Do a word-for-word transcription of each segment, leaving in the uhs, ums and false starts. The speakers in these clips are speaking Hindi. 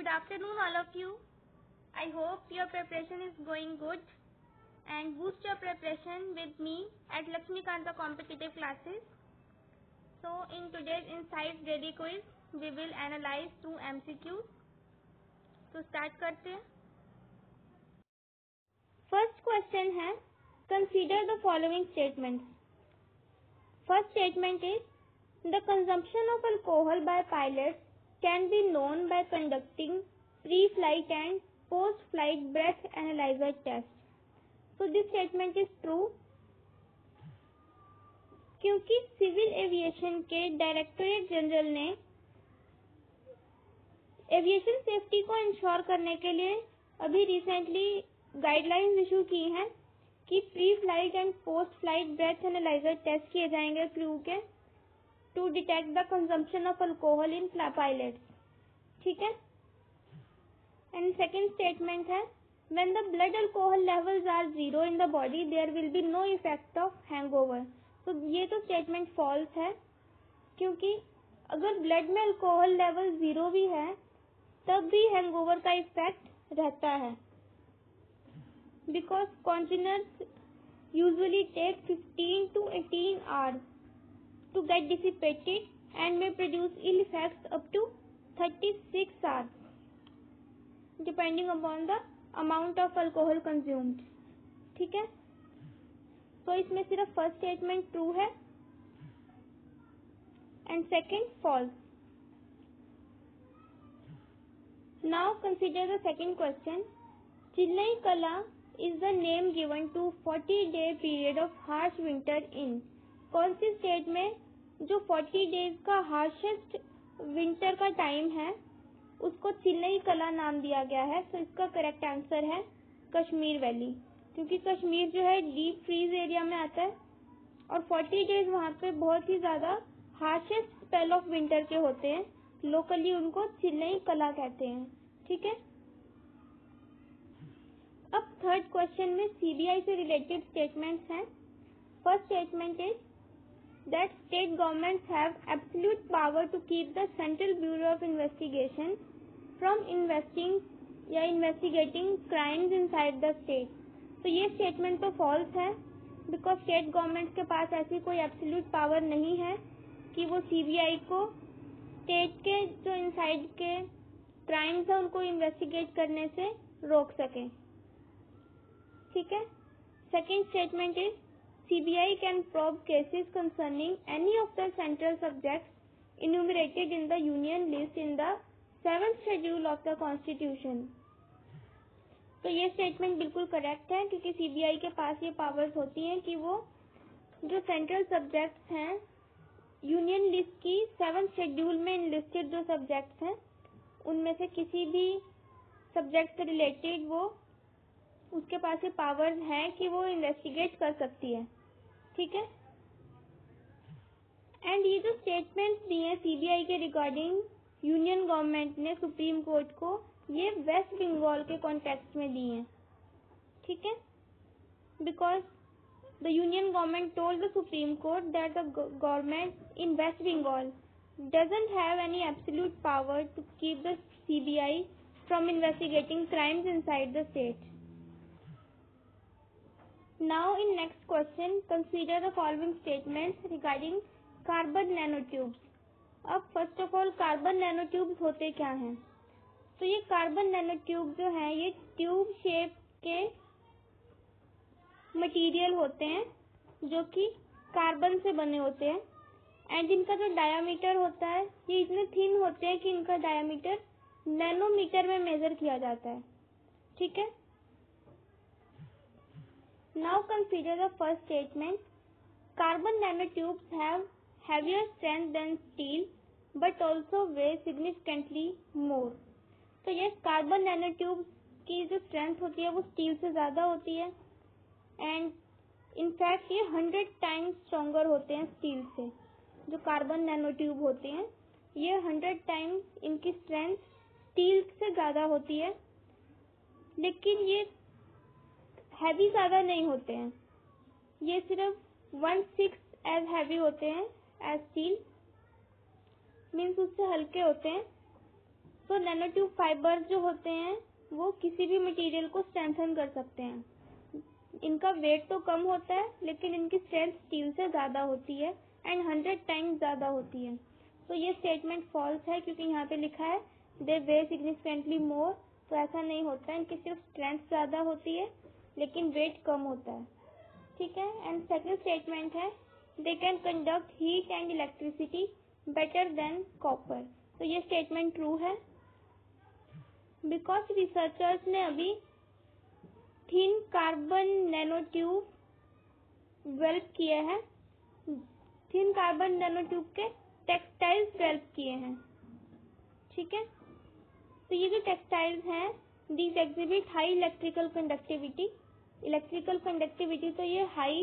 afternoon, all of you. I hope your preparation is going good and boost your preparation with me at Lakshmikanta Competitive Classes. So, in today's Insights Daily Quiz, we will analyze through M C Qs. तो स्टार्ट करते हैं. फर्स्ट क्वेश्चन है, consider the following statements. First statement is the consumption of alcohol by pilots can be known by conducting pre flight and post flight breath analyser test. So this statement is true क्योंकि सिविल एविएशन के डायरेक्टरेट जनरल ने एविएशन सेफ्टी को इंश्योर करने के लिए अभी रिसेंटली गाइडलाइंस इशू की हैं कि pre flight and post flight breath analyser test किए जाएंगे क्रू के to detect the consumption of alcohol in pilots. ठीक है. एंड सेकेंड स्टेटमेंट है, when the blood alcohol levels are zero in the body there will be no effect of hangover. तो ये तो स्टेटमेंट फॉल्स है क्योंकि अगर ब्लड में अल्कोहल लेवल जीरो भी है तब भी हैंगओवर का इफेक्ट रहता है, because congeners usually take fifteen to eighteen hours to get dissipated and may produce ill effects up to thirty six hours depending upon the amount of alcohol consumed. ठीक है. तो इसमें सिर्फ फर्स्ट स्टेटमेंट ट्रू है and second false. Now consider the second question. Chennai Kala is the name given to forty day period of harsh winter in. कौन सी स्टेट में जो forty days का हार्शेस्ट विंटर का टाइम है उसको चेन्नई कला नाम दिया गया है. तो इसका करेक्ट आंसर है कश्मीर वैली, क्योंकि कश्मीर जो है डीप फ्रीज एरिया में आता है और forty डेज वहाँ पे बहुत ही ज्यादा हार्शेस्ट स्पेल ऑफ विंटर के होते हैं. लोकली उनको चेन्नई कला कहते हैं. ठीक है. अब थर्ड क्वेश्चन में सीबीआई से रिलेटेड स्टेटमेंट्स हैं. First statement is that state governments have absolute power to keep the Central Bureau of Investigation from investing या investigating crimes inside the state. तो ये स्टेटमेंट तो फॉल्स है बिकॉज स्टेट गवर्नमेंट के पास ऐसी कोई एब्सोल्यूट पावर नहीं है कि वो सीबीआई को स्टेट के जो इनसाइड के क्राइम्स है उनको इन्वेस्टिगेट करने से रोक सके. ठीक है. Second statement is CBI can probe cases concerning any of the central subjects enumerated in the union list in the seventh schedule of the constitution. तो ये स्टेटमेंट बिल्कुल करेक्ट है क्योंकि सीबीआई के पास ये पावर्स होती हैं कि वो जो सेंट्रल सब्जेक्ट्स हैं यूनियन लिस्ट की सेवंथ शेड्यूल में इनलिस्टेड जो सब्जेक्ट्स हैं उनमें से किसी भी सब्जेक्ट से रिलेटेड वो उसके पास ये पावर्स हैं कि वो इन्वेस्टिगेट कर सकती है. ठीक है. एंड ये जो स्टेटमेंट्स दिए हैं सीबीआई के रिगार्डिंग यूनियन गवर्नमेंट ने सुप्रीम कोर्ट को, ये वेस्ट बंगाल के कॉन्टेक्स्ट में दी हैं. ठीक है. Because the union government told the Supreme Court that the government in West Bengal doesn't have any absolute power to keep the C B I from investigating crimes inside the state. Now in next question, consider the following statements regarding carbon nanotubes. अब first of all carbon nanotubes होते क्या हैं? तो ये carbon nanotube जो है ये ट्यूब शेप के मटेरियल होते हैं जो कि कार्बन से बने होते हैं एंड इनका जो डायामीटर होता है ये इतने थिन होते हैं कि इनका डायामीटर नैनोमीटर में मेजर किया जाता है. ठीक है. Now consider the first statement. Carbon nanotubes have heavier strength than steel but also weigh significantly more. तो ये कार्बन नैनोट्यूब्स की जो स्ट्रेंथ होती है वो स्टील से ज्यादा होती है एंड इनफैक्ट ये हंड्रेड टाइम्स स्ट्रॉन्गर होते हैं स्टील से. जो कार्बन नैनोट्यूब होते हैं ये हंड्रेड टाइम्स इनकी स्ट्रेंथ स्टील से ज्यादा होती है, लेकिन ये हैवी ज्यादा नहीं होते हैं. ये सिर्फ वन सिक्स एज हैवी होते हैं एज स्टील, मीन्स उससे हल्के होते हैं तो नैनो ट्यूब फाइबर जो होते हैं वो किसी भी मटेरियल को स्ट्रेंथन कर सकते हैं। इनका वेट तो कम होता है लेकिन इनकी स्ट्रेंथ स्टील से ज़्यादा होती है एंड हंड्रेड टाइम्स ज़्यादा होती है। तो ये स्टेटमेंट फॉल्स है क्योंकि यहाँ पे लिखा है दे वे सिग्निफिकेंटली मोर, तो ऐसा नहीं होता है। इनकी सिर्फ स्ट्रेंथ ज़्यादा होती है लेकिन वेट कम होता है। ठीक है। एंड सेकंड स्टेटमेंट है they can conduct heat and electricity better than copper. तो ये स्टेटमेंट ट्रू है बिकॉज रिसर्चर्स ने अभी thin carbon nano tube develop किए हैं, थिन कार्बन नैनो ट्यूब के टेक्सटाइल्स डेवलप किए हैं। ठीक है। तो ये जो टेक्सटाइल्स हैं these exhibit high electrical conductivity, electrical conductivity तो ये हाई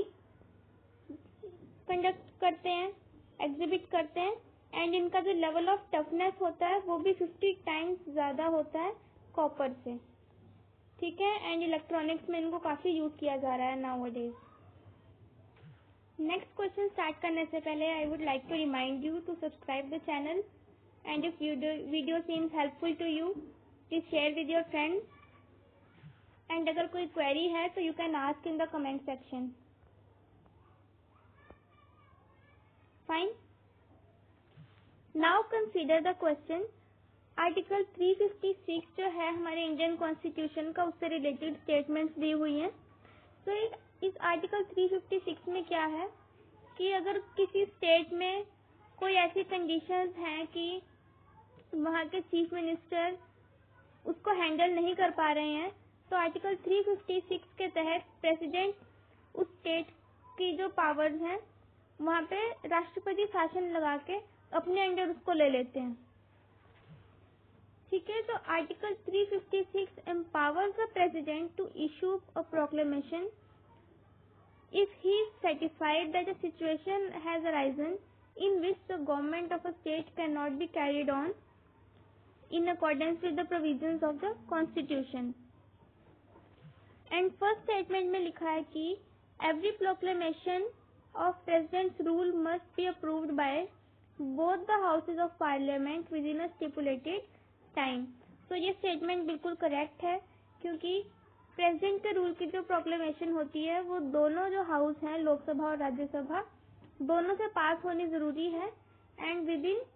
कंडक्ट करते हैं, एग्जिबिट करते हैं एंड इनका जो लेवल ऑफ टफनेस होता है वो भी फिफ्टी टाइम्स ज़्यादा होता है कॉपर से। ठीक है। एंड इलेक्ट्रॉनिक्स में इनको काफ़ी यूज किया जा रहा है नाउअडेज। नेक्स्ट क्वेश्चन स्टार्ट करने से पहले I would like to remind you to subscribe the channel and if video seems helpful to you please share with your friends and अगर कोई क्वेरी है तो you can ask in the comment section. Fine. Now consider the question. Article three fifty six जो है हमारे इंडियन कॉन्स्टिट्यूशन का, उससे रिलेटेड स्टेटमेंट्स दी हुई हैं। तो इस आर्टिकल थ्री फिफ्टी सिक्स में क्या है कि अगर किसी स्टेट में कोई ऐसी कंडीशंस हैं कि वहाँ के चीफ मिनिस्टर उसको हैंडल नहीं कर पा रहे हैं, तो आर्टिकल थ्री फिफ्टी सिक्स के तहत प्रेसिडेंट उस स्टेट की जो पावर्स हैं वहाँ पे राष्ट्रपति शासन लगा के अपने अंडर उसको ले लेते हैं। ठीक है। तो article three fifty six empowers the president to issue a proclamation if he is satisfied that a situation has arisen in which the government of a state cannot be carried on in accordance with the provisions of the constitution. And first statement में लिखा है कि every proclamation of president's rule must be approved by both the houses of parliament within a stipulated time. तो ये स्टेटमेंट बिल्कुल करेक्ट है क्योंकि प्रेसिडेंट के रूल की जो प्रोक्लेमेशन होती है वो दोनों जो हाउस हैं, लोकसभा और राज्यसभा, दोनों से पास होनी जरूरी है and within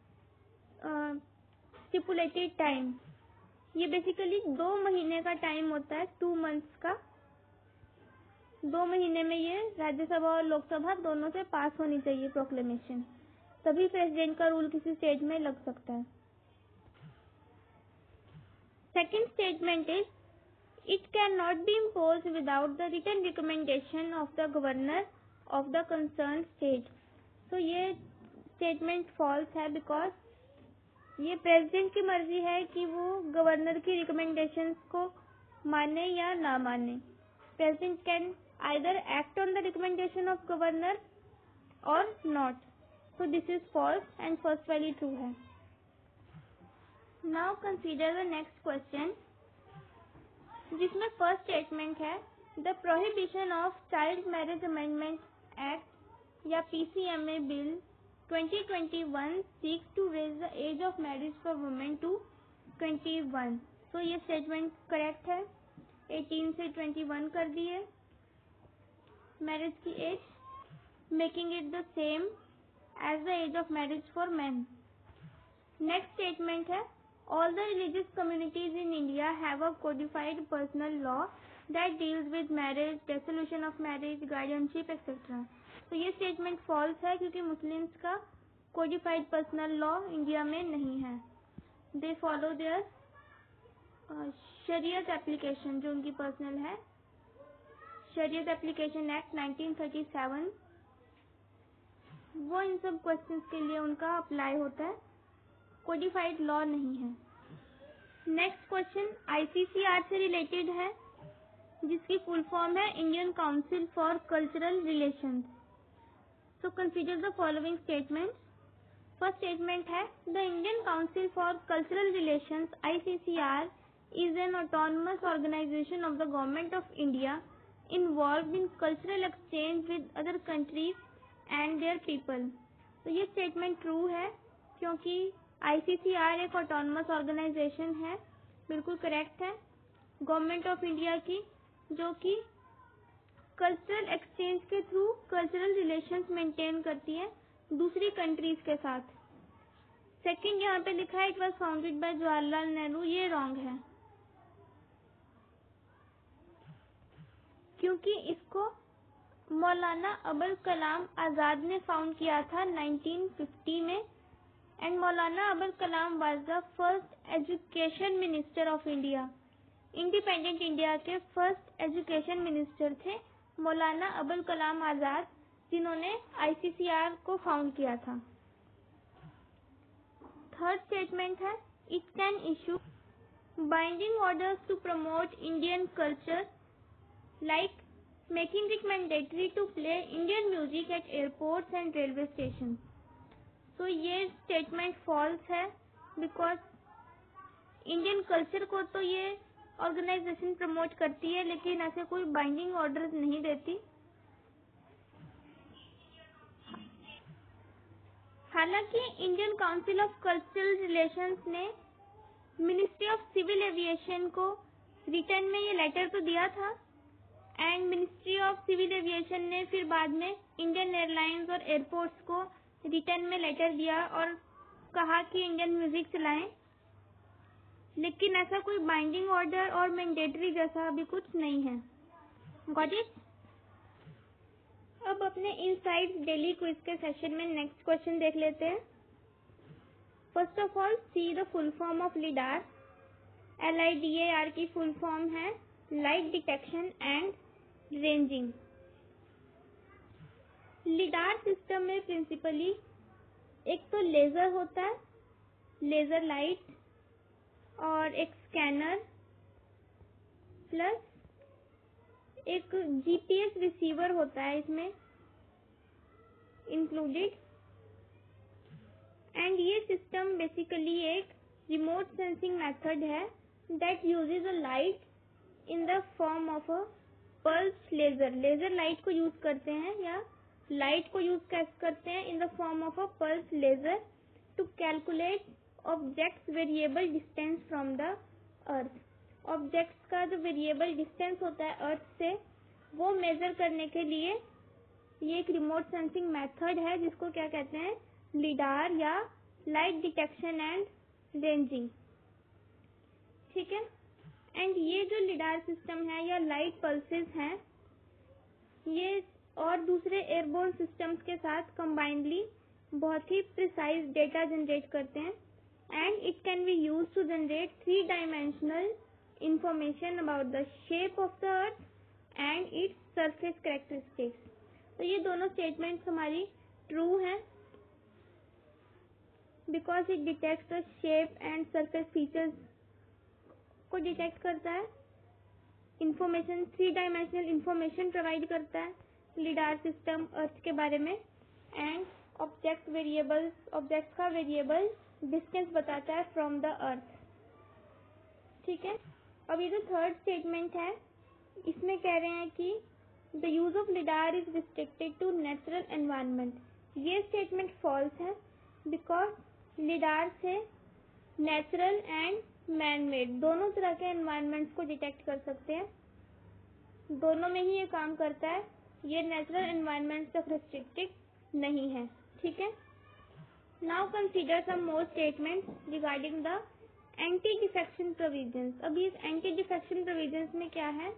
stipulated time. ये बेसिकली दो महीने का टाइम होता है, टू मंथ्स का। दो महीने में ये राज्यसभा और लोकसभा दोनों से पास होनी चाहिए प्रोक्लेमेशन, तभी प्रेसिडेंट का रूल किसी स्टेट में लग सकता है। Second statement is, it cannot be imposed without the written recommendation of the governor of the concerned state. तो ये statement false है because ये प्रेसिडेंट की मर्जी है कि वो गवर्नर की recommendations को माने या ना माने। President can either act on the recommendation of governor or not. So this is false and first value true है। Now consider the next question, जिसमें फर्स्ट स्टेटमेंट है the prohibition of child marriage amendment act या PCMA bill twenty twenty one seeks to raise the age of marriage for women to twenty one. तो ये स्टेटमेंट करेक्ट है। एटीन से ट्वेंटी वन कर दिए मैरिज की age, making it the same age the age of marriage for men. Next statement है all the religious communities in India have a codified personal law that deals with marriage, dissolution of marriage, guardianship, et cetera. तो ये स्टेटमेंट फॉल्स है क्योंकि मुस्लिम्स का कोडिफाइड पर्सनल लॉ इंडिया में नहीं है। They follow their Shariat application जो उनकी पर्सनल है, Shariat application act nineteen thirty seven, वो इन सब क्वेश्चंस के लिए उनका अप्लाई होता है, कोडिफाइड लॉ नहीं है। नेक्स्ट क्वेश्चन आईसीसीआर से रिलेटेड है जिसकी फुल फॉर्म है Indian Council for Cultural Relations. So consider the following statement. First statement है the Indian Council for Cultural Relations ICCR is an autonomous organisation of the government of India involved in cultural exchange with other countries and their people. तो ये स्टेटमेंट ट्रू है क्योंकि आईसीसीआर एक ऑटोनमस ऑर्गेनाइजेशन है, बिल्कुल करेक्ट है, गवर्नमेंट ऑफ इंडिया की, जो कि कल्चरल एक्सचेंज के थ्रू कल्चरल रिलेशंस मेंटेन करती है दूसरी कंट्रीज के साथ। सेकंड यहाँ पे लिखा है it was founded by Jawaharlal Nehru, ये रॉन्ग है, क्योंकि इसको मौलाना अबुल कलाम आजाद ने फाउंड किया था नाइनटीन फिफ्टी में। And Maulana Abul Kalam was the first education minister of India. Independent India के फर्स्ट एजुकेशन मिनिस्टर थे मौलाना अबुल कलाम आजाद, जिन्होंने आईसीसीआर को फाउंड किया था। थर्ड स्टेटमेंट है it can issue binding orders to promote Indian culture like making it mandatory to play Indian music at airports and railway station. तो ये स्टेटमेंट फॉल्स है, बिकॉज इंडियन कल्चर को तो ये ऑर्गेनाइजेशन प्रमोट करती है, लेकिन ऐसे कोई बाइंडिंग ऑर्डर्स नहीं देती। हालांकि Indian Council of Cultural Relations ने मिनिस्ट्री ऑफ सिविल एविएशन को रिटर्न में ये लेटर तो दिया था, and ministry of civil aviation ने फिर बाद में इंडियन एयरलाइंस और एयरपोर्ट्स को रिटर्न में लेटर दिया और कहा कि इंडियन म्यूजिक चलाएं, लेकिन ऐसा कोई बाइंडिंग ऑर्डर और मैंडेटरी जैसा अभी कुछ नहीं है। Got it? अब अपने इनसाइड डेली क्विज के सेशन में नेक्स्ट क्वेश्चन देख लेते हैं। First of all see the full form of lidar. L I D A R की फुल फॉर्म है light detection and ranging. Lidar system में प्रिंसिपली एक तो लेजर होता है, लेजर लाइट, और एक स्कैनर प्लस एक जीपीएस रिसीवर होता है इसमें इंक्लूडेड। एंड ये सिस्टम बेसिकली एक रिमोट सेंसिंग मेथड है that uses a light in the form of a pulse laser. Laser light को यूज करते हैं या लाइट को यूज करते हैं in the form of a pulse laser to calculate objects variable distance from the earth. Objects का जो वेरिएबल डिस्टेंस होता है अर्थ से, वो मेजर करने के लिए ये एक रिमोट सेंसिंग मेथड है जिसको क्या कहते हैं, लिडार या लाइट डिटेक्शन एंड रेंजिंग। ठीक है। एंड ये जो लिडार सिस्टम है या लाइट पल्सेस हैं, ये और दूसरे एयरबोर्न सिस्टम्स के साथ कंबाइनली बहुत ही प्रिसाइज डेटा जनरेट करते हैं, and it can be use to generate three dimensional information about the shape of the earth and its surface characteristics. तो ये दोनों स्टेटमेंट्स हमारी ट्रू हैं, because it detects the shape and surface features को डिटेक्ट करता है, information three dimensional information provide करता है लिडार सिस्टम अर्थ के बारे में, एंड ऑब्जेक्ट वेरिएबल्स ऑब्जेक्ट का वेरिएबल डिस्टेंस बताता है फ्रॉम द अर्थ। ठीक है। अब ये जो थर्ड स्टेटमेंट है, इसमें कह रहे हैं कि the use of lidar is restricted to natural environment. ये स्टेटमेंट फॉल्स है, बिकॉज लिडार से नेचुरल एंड मैन मेड दोनों तरह के एनवायरनमेंट्स को डिटेक्ट कर सकते हैं, दोनों में ही ये काम करता है, ये नेचुरल एनवायरनमेंट तक रिस्ट्रिक्टेड नहीं है। ठीक है। Now consider some more statements regarding the anti defection provisions. अभी इस एंटी डिफेक्शन प्रोविजंस में क्या है,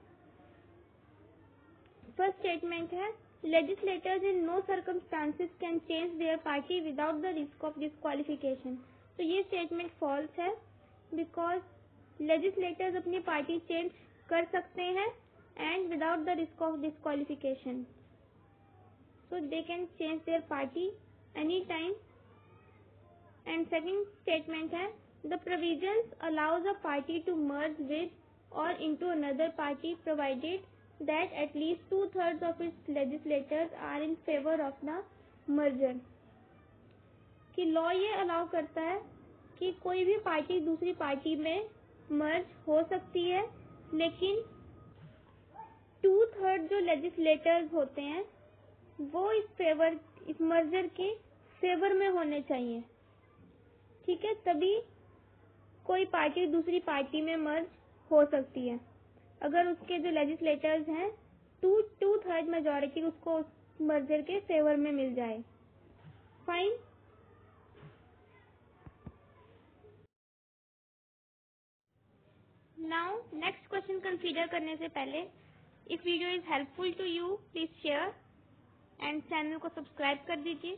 फर्स्ट स्टेटमेंट है legislators in no circumstances can change their party without the risk of disqualification. तो ये स्टेटमेंट फॉल्स है, बिकॉज लेजिस्लेटर्स अपनी पार्टी चेंज कर सकते हैं and without the risk of disqualification, so they can change their party any time. And second statement है the provisions allows a party to merge with और into another party provided that at least two thirds of its legislators are in favor of the merger। कि लॉ ये अलाउ करता है कि कोई भी पार्टी दूसरी पार्टी में मर्ज हो सकती है, लेकिन टू थर्ड जो लेजिस्लेटर्स होते हैं वो इस फेवर इस मर्जर के फेवर में होने चाहिए। ठीक है, तभी कोई पार्टी दूसरी पार्टी में मर्ज हो सकती है। अगर उसके जो लेजिस्लेटर्स हैं टू टू थर्ड मेजोरिटी उसको उस मर्जर के फेवर में मिल जाए। Fine. Now next question consider करने से पहले, if video is helpful to you please share and channel को सब्सक्राइब कर दीजिए।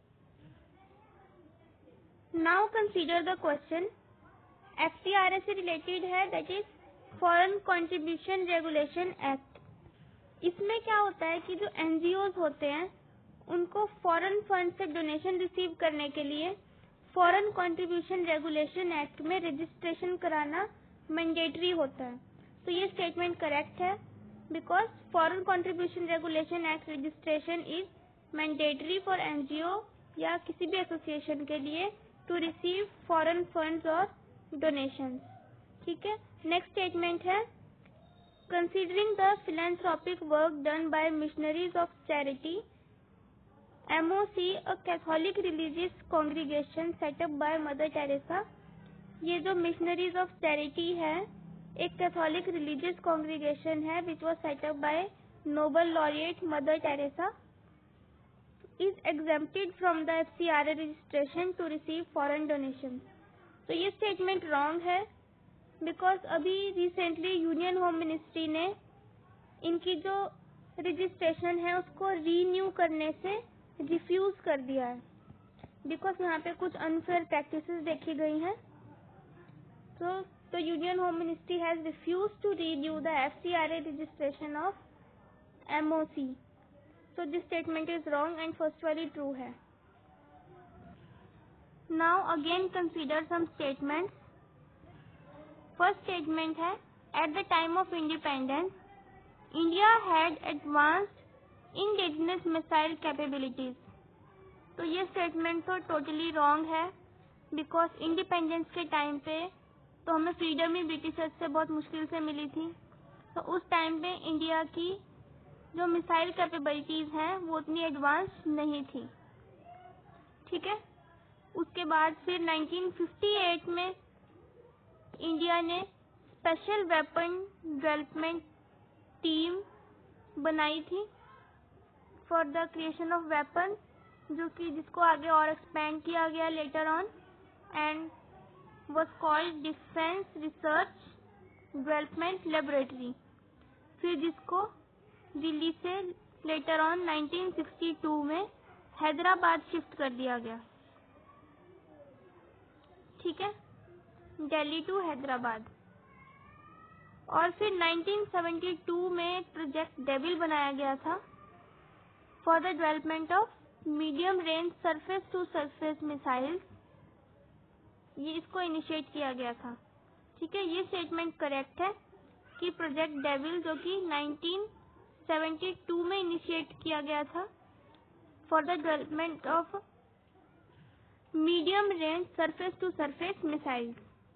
नाउ कंसीडर द क्वेश्चन, एफ सी आर ए से रिलेटेड है, that is foreign contribution regulation act. इसमें क्या होता है कि जो एन जी ओज होते हैं उनको फॉरेन फंड से डोनेशन रिसीव करने के लिए फॉरेन कंट्रीब्यूशन रेगुलेशन एक्ट में रजिस्ट्रेशन कराना मैंडेटरी होता है। तो ये स्टेटमेंट करेक्ट है, because foreign contribution regulation act registration is mandatory for N G O या किसी भी एसोसिएशन के लिए टू रिसीव फॉरेन फंड्स और डोनेशन। ठीक है, नेक्स्ट स्टेटमेंट है, considering the philanthropic work done by missionaries of charity M O C, a Catholic religious congregation setup by mother Teresa. ये जो मिशनरीज ऑफ चैरिटी है एक कैथोलिक रिलीजियस कॉन्ग्रीगेशन है which was setup by Nobel laureate mother Teresa, is exempted from the F C R A registration to receive foreign donation. तो ये स्टेटमेंट रॉन्ग है, बिकॉज अभी रिसेंटली यूनियन होम मिनिस्ट्री ने इनकी जो रजिस्ट्रेशन है उसको रीन्यू करने से रिफ्यूज कर दिया है, बिकॉज यहाँ पे कुछ अनफेयर प्रैक्टिसेस देखी गई हैं। So, the Union Home Ministry has refused to renew the F C R A registration of M O C. So, this statement is wrong and first वाली true है। Now, again consider some statements. First statement है, at the time of independence, India had advanced indigenous missile capabilities. तो ये statement तो totally wrong है, because independence के टाइम पे तो हमें फ्रीडम ही ब्रिटिशर्स से बहुत मुश्किल से मिली थी। तो उस टाइम पे इंडिया की जो मिसाइल कैपेबिलिटीज हैं वो उतनी एडवांस नहीं थी। ठीक है, उसके बाद फिर नाइनटीन फिफ्टी एट में इंडिया ने स्पेशल वेपन डेवलपमेंट टीम बनाई थी for the creation of weapon, जो कि जिसको आगे और एक्सपेंड किया गया later on and was called Defense Research Development Laboratory, फिर जिसको दिल्ली से later on nineteen sixty two में हैदराबाद शिफ्ट कर दिया गया। ठीक है, दिल्ली टू हैदराबाद। और फिर नाइनटीन सेवेंटी टू में प्रोजेक्ट डेविल बनाया गया था for the development of medium range surface to surface missiles, ये इसको इनिशिएट किया गया था। ठीक है, ये स्टेटमेंट करेक्ट है कि प्रोजेक्ट डेविल जो कि नाइनटीन सेवेंटी टू में इनिशिएट किया गया था for the development of medium range surface to surface missiles.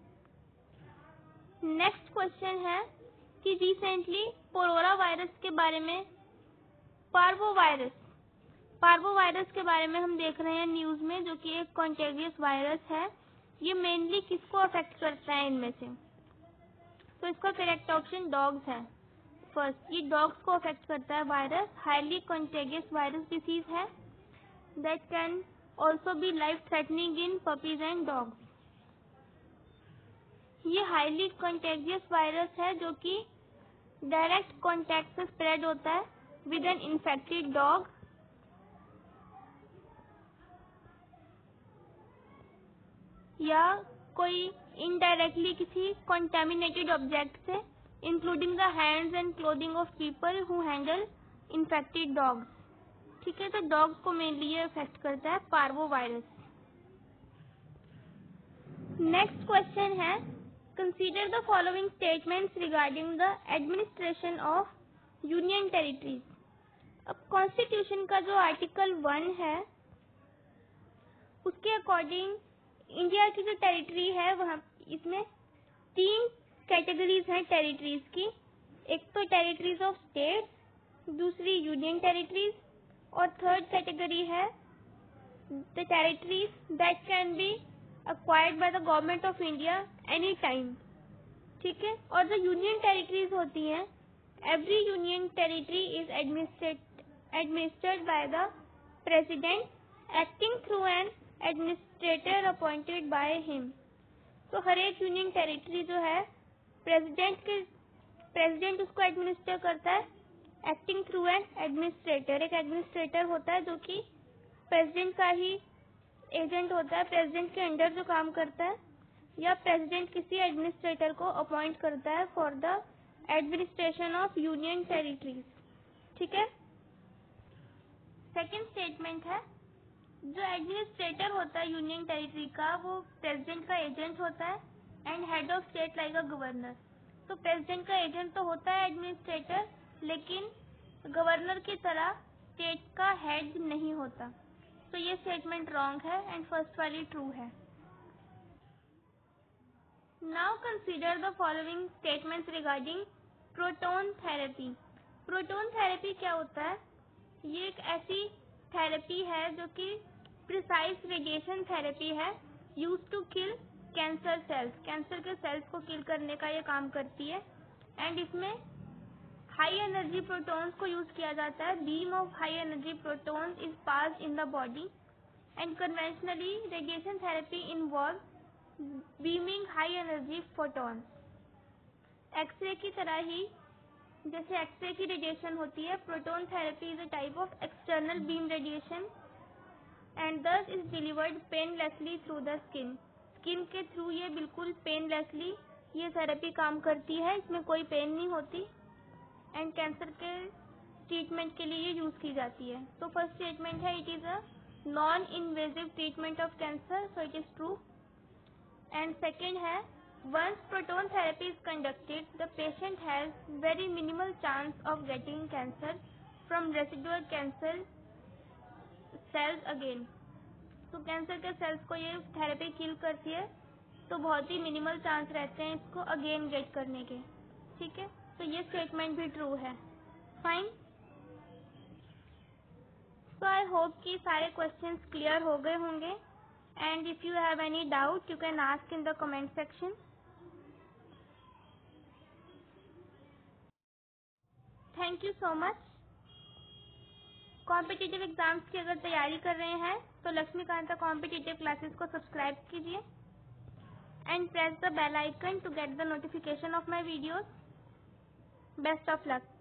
Next question है कि रिसेंटली कोरोना वायरस के बारे में पार्वो वायरस पार्वो वायरस के बारे में हम देख रहे हैं न्यूज में, जो कि एक कॉन्टेजियस वायरस है। ये मेनली किसको अफेक्ट करता है इनमें से? तो इसका करेक्ट ऑप्शन डॉग्स है। फर्स्ट, ये डॉग्स को अफेक्ट करता है virus. Highly contagious virus disease है that can also be life threatening in puppies and dogs. ये हाईली कॉन्टेजियस वायरस है जो कि डायरेक्ट कॉन्टैक्ट से स्प्रेड होता है विद एन इन्फेक्टेड डॉग या कोई इनडायरेक्टली किसी कॉन्टेमिनेटेड ऑब्जेक्ट से, including the hands and clothing of people who handle infected dogs. ठीक है, तो डॉग्स को मेनली ये अफेक्ट करता है पार्वो वायरस। नेक्स्ट क्वेश्चन है, consider the following statements regarding the administration of union territories. अब कॉन्स्टिट्यूशन का जो आर्टिकल वन है उसके अकॉर्डिंग इंडिया की जो टेरिटरी है वहाँ इसमें तीन कैटेगरीज हैं टेरिटरीज की। एक तो टेरिटरीज ऑफ स्टेट, दूसरी यूनियन टेरिटरीज और थर्ड कैटेगरी है the territories that can be acquired by the government of India any time. ठीक है, और जो यूनियन टेरिटरीज होती हैं, every union territory is administered administered by the president acting through an administrator appointed by him. तो हर एक यूनियन टेरिटरी जो है प्रेसिडेंट के प्रेसिडेंट उसको एडमिनिस्टर करता है, एक्टिंग थ्रू एन एडमिनिस्ट्रेटर. एक एडमिनिस्ट्रेटर होता है जो कि प्रेसिडेंट का ही एजेंट होता है, प्रेसिडेंट के अंडर जो काम करता है, या प्रेसिडेंट किसी एडमिनिस्ट्रेटर को अपॉइंट करता है for the administration of union territories. ठीक है. सेकेंड स्टेटमेंट है, जो एडमिनिस्ट्रेटर होता है यूनियन टेरिटरी का वो प्रेसिडेंट का एजेंट होता है and head of state like a governor. तो प्रेसिडेंट का एजेंट तो होता है एडमिनिस्ट्रेटर, लेकिन गवर्नर की तरह स्टेट का हेड नहीं होता. तो ये स्टेटमेंट रॉन्ग है एंड फर्स्ट वाली ट्रू है. Now consider the following statements regarding proton therapy. Proton therapy क्या होता है? ये एक ऐसी थेरेपी है जो कि प्रिसाइज रेडिएशन थेरेपी है, use to kill cancer cells. Cancer के सेल्स को किल करने का ये काम करती है एंड इसमें हाई एनर्जी प्रोटॉन्स को यूज किया जाता है. Beam of high energy protons is passed in the body and conventionally radiation therapy involve beaming high energy photons. X ray की तरह ही जैसे एक्सरे की रेडिएशन होती है, proton therapy is a type of external beam radiation and this is delivered painlessly through the skin. Skin के थ्रू ये बिल्कुल पेनलेसली ये थेरेपी काम करती है, इसमें कोई पेन नहीं होती एंड कैंसर के ट्रीटमेंट के लिए ये यूज की जाती है. तो फर्स्ट स्टेटमेंट है, it is a non invasive treatment of cancer, so it is true. And second है, once proton therapy is conducted, the patient has very minimal chance of getting cancer from residual cancer cells again. तो कैंसर के सेल्स को ये थेरेपी किल करती है, तो बहुत ही मिनिमल चांस रहते हैं इसको अगेन गेट करने के. ठीक है, तो ये स्टेटमेंट भी ट्रू है. फाइन. सो आई होप कि सारे क्वेश्चंस क्लियर हो गए होंगे and if you have any doubt you can ask in the comment section. Thank you so much. Competitive exams की अगर तैयारी कर रहे हैं तो लक्ष्मीकांता कॉम्पिटिटिव क्लासेस को सब्सक्राइब कीजिए and press the bell icon to get the notification of my videos. Best of luck.